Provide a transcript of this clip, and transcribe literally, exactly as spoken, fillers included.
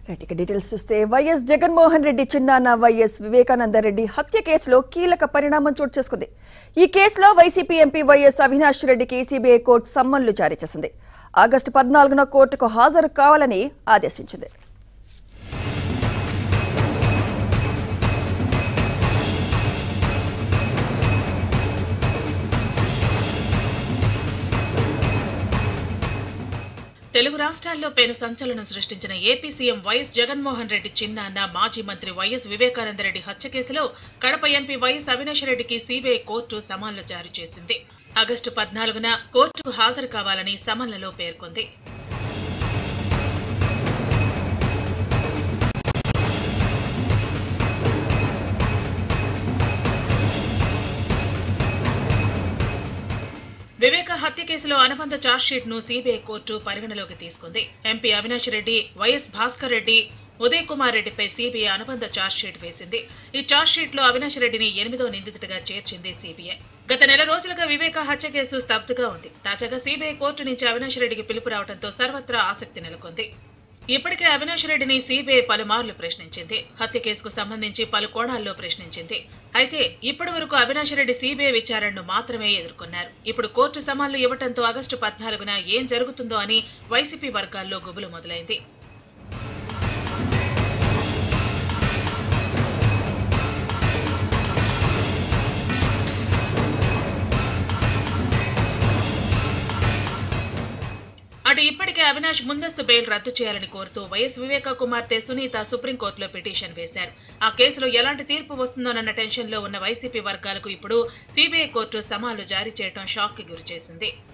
ఇక డీటెయిల్స్ చూస్తే వైఎస్ జగన్మోహన్ రెడ్డి చిన్నాన్న వైఎస్ వివేకానందరెడ్డి హత్య కేసులో కీలక పరిణామం చోటు చేసుకుంది. ఈ కేసులో వైసీపీ ఎంపీ వైఎస్ అవినాష్ రెడ్డికి సీబీఐ కోర్టు సమ్మన్లు జారీ చేసింది. ఆగస్టు పద్నాలుగున కోర్టుకు హాజరు కావాలని ఆదేశించింది. తెలుగు రాష్ట్రాల్లో పెను సంచలనం సృష్టించిన AP CM YS Jaganmohan Reddy చిన్నాన్న మాజీ మంత్రి వైఎస్ వివేకానందరెడ్డి హత్య కేసులో కడప ఎంపీ వైఎస్ అవినాష్ రెడ్డికి సీబీఐ కోర్టు సమన్లు జారీ చేసింది. ఆగస్టు పద్నాలుగున కోర్టుకు హాజరు కావాలని సమన్లలో పేర్కొంది. వివేక హత్య కేసులో అనుబంధ ఛార్జ్షీట్ ను సీబీఐ కోర్టు పరిగణలోకి తీసుకుంది. ఎంపీ అవినాష్ రెడ్డి, వైఎస్ భాస్కర్ రెడ్డి, ఉదయ్ కుమార్ రెడ్డిపై సీబీఐ అనుబంధ ఛార్జ్షీట్ వేసింది. ఈ ఛార్జ్షీట్ లో అవినాష్ రెడ్డిని ఎనిమిదో నిందితుడిగా చేర్చింది సీబీఐ. గత నెల రోజులుగా వివేక హత్య కేసు స్తబ్దుగా ఉంది. తాజాగా సీబీఐ కోర్టు నుంచి అవినాష్ రెడ్డికి పిలుపు రావడంతో సర్వత్రా ఆసక్తి నెలకొంది. ఇప్పటికే అవినాష్ రెడ్డిని సీబీఐ పలుమార్లు ప్రశ్నించింది. హత్య కేసుకు సంబంధించి పలు కోణాల్లో ప్రశ్నించింది. అయితే ఇప్పటి వరకు అవినాష్ రెడ్డి సీబీఐ విచారణను మాత్రమే ఎదుర్కొన్నారు. ఇప్పుడు కోర్టు సమన్లు ఇవ్వడంతో ఆగస్టు పద్నాలుగున ఏం జరుగుతుందో అని వైసీపీ వర్గాల్లో గుబులు మొదలైంది. అటు ఇప్పటికే అవినాష్ ముందస్తు బెయిల్ రద్దు చేయాలని కోరుతూ వైఎస్ వివేక కుమార్తె సునీత సుప్రీంకోర్టులో పిటిషన్ వేశారు. ఆ కేసులో ఎలాంటి తీర్పు వస్తుందోనన్న టెన్షన్ లో ఉన్న వైసీపీ వర్గాలకు ఇప్పుడు సీబీఐ కోర్టు సమన్లు జారీ చేయడం షాక్ కి గురిచేసింది.